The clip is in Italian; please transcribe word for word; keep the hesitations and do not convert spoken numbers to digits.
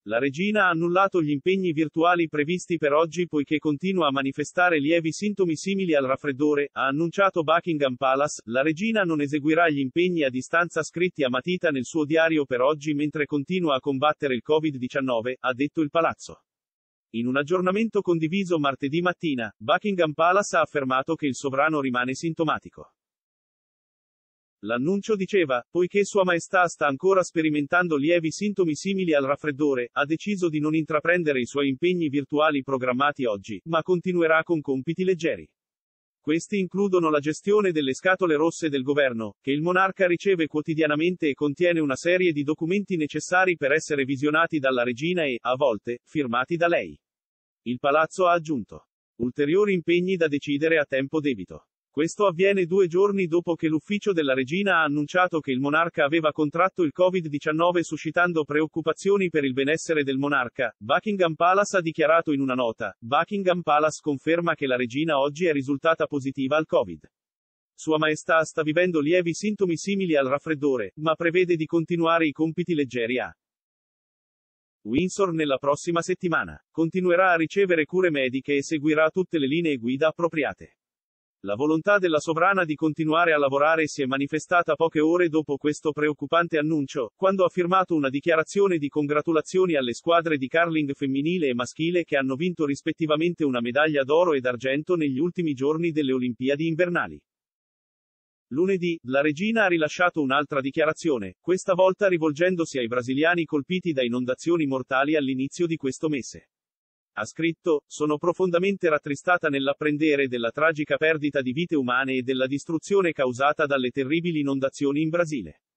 La regina ha annullato gli impegni virtuali previsti per oggi poiché continua a manifestare lievi sintomi simili al raffreddore, ha annunciato Buckingham Palace. La regina non eseguirà gli impegni a distanza scritti a matita nel suo diario per oggi mentre continua a combattere il covid diciannove, ha detto il palazzo. In un aggiornamento condiviso martedì mattina, Buckingham Palace ha affermato che il sovrano rimane sintomatico. L'annuncio diceva, poiché Sua Maestà sta ancora sperimentando lievi sintomi simili al raffreddore, ha deciso di non intraprendere i suoi impegni virtuali programmati oggi, ma continuerà con compiti leggeri. Questi includono la gestione delle scatole rosse del governo, che il monarca riceve quotidianamente e contiene una serie di documenti necessari per essere visionati dalla regina e, a volte, firmati da lei. Il palazzo ha aggiunto. Ulteriori impegni da decidere a tempo debito. Questo avviene due giorni dopo che l'ufficio della regina ha annunciato che il monarca aveva contratto il covid diciannove suscitando preoccupazioni per il benessere del monarca. Buckingham Palace ha dichiarato in una nota, Buckingham Palace conferma che la regina oggi è risultata positiva al Covid. Sua Maestà sta vivendo lievi sintomi simili al raffreddore, ma prevede di continuare i compiti leggeri a Windsor nella prossima settimana. Continuerà a ricevere cure mediche e seguirà tutte le linee guida appropriate. La volontà della sovrana di continuare a lavorare si è manifestata poche ore dopo questo preoccupante annuncio, quando ha firmato una dichiarazione di congratulazioni alle squadre di curling femminile e maschile che hanno vinto rispettivamente una medaglia d'oro e d'argento negli ultimi giorni delle Olimpiadi invernali. Lunedì, la regina ha rilasciato un'altra dichiarazione, questa volta rivolgendosi ai brasiliani colpiti da inondazioni mortali all'inizio di questo mese. Ha scritto, sono profondamente rattristata nell'apprendere della tragica perdita di vite umane e della distruzione causata dalle terribili inondazioni in Brasile.